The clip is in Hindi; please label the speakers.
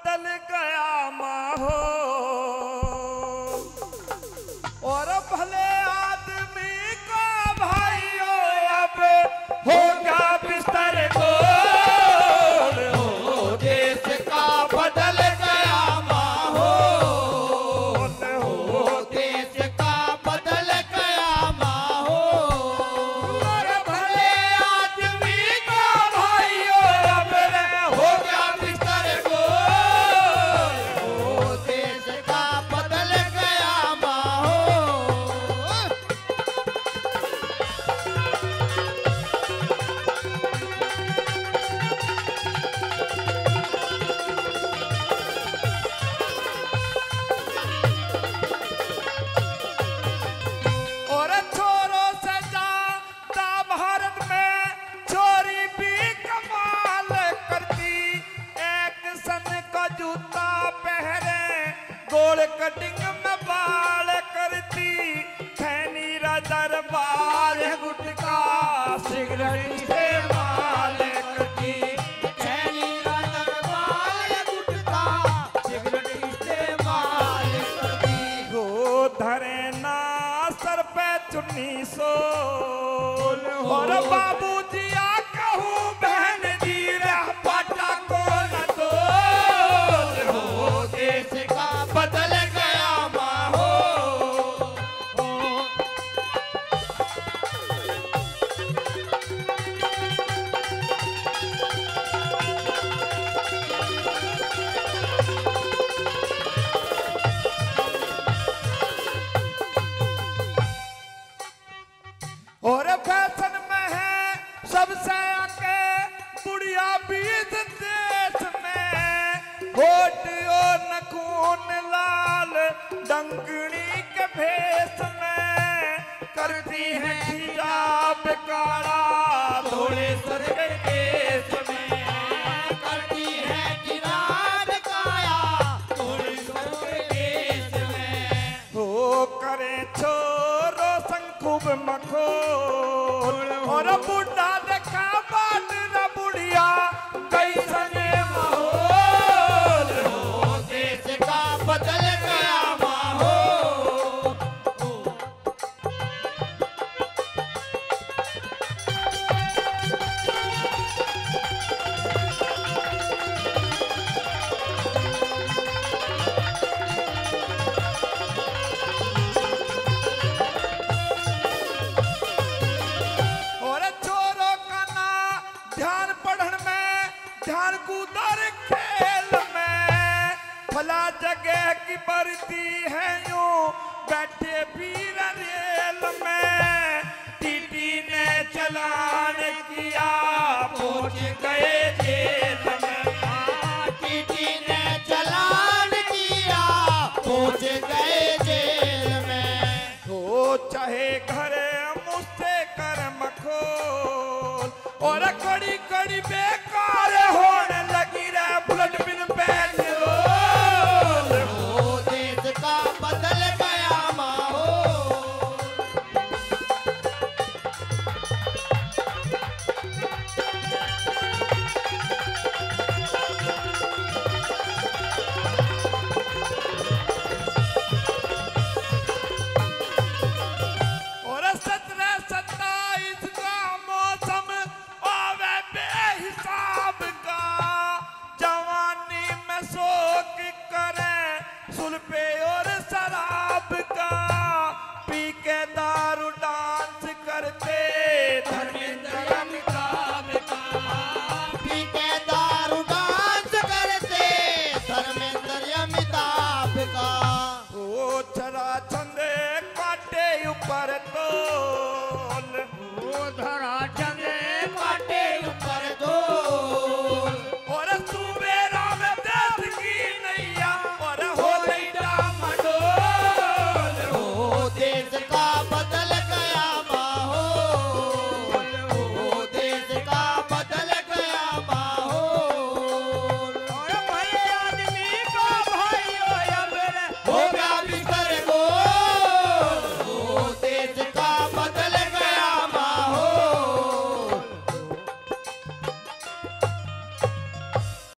Speaker 1: बदल गया माहौल और भले आदमी का भाइयों अब होगा बिस्तर गोल हो देश का बदल गया माहौल हो देश का बदल गया माहौल और भले आदमी का भाइयों अब होगा बिस्तर गोल हो देश का बदल गया माहौल। और छोरों से ज्यादा भारत में छोरी भी कमाल करती एक सन का जूता पहने गोल कटिंग में बाल करती खैनी रा दरबार गुटका सिगरेट से माल करती खैनी रा दरबार गुटका सिगरेट से माल करती हो धरे ना सर पे चुन्नी सोल और बाबूजी आ कहूँ बहन जी रह पाटा को न तोल हो देश का बदल गया माहौल। और फैशन में है सबसे आगे बुढ़िया बीज देश में होठ और नखून लाल डंगनी के भेष में करती है हिजाब काला थोड़े सर के केस में करती है हिजाब काला थोड़े सर के केस में हो करे छोरो संखुब मखोल और बुढ़ा देखा बाट न बुढ़िया कैसने माहौल हो देश का बदल गया माहौल। और छोरों का ना ध्यान पढ़न में ध्यान कूदर खेल में भला जगह की बढ़ती है यूं बैठे वीर रेल में टीटी ने चलान किया पहुंच गए जेल में टीटी ने चलान किया पहुंच गए जेल में हो चाहे घर मुझसे कर मखोल और कड़ी कड़ी बेकार होने लगी रे बुलेट बिन पेट्रोल हो देश का बदल गया माहौल। और 17-27 का मौसम आवे बेहिसाब का जवानी में शोक करे सुल पे और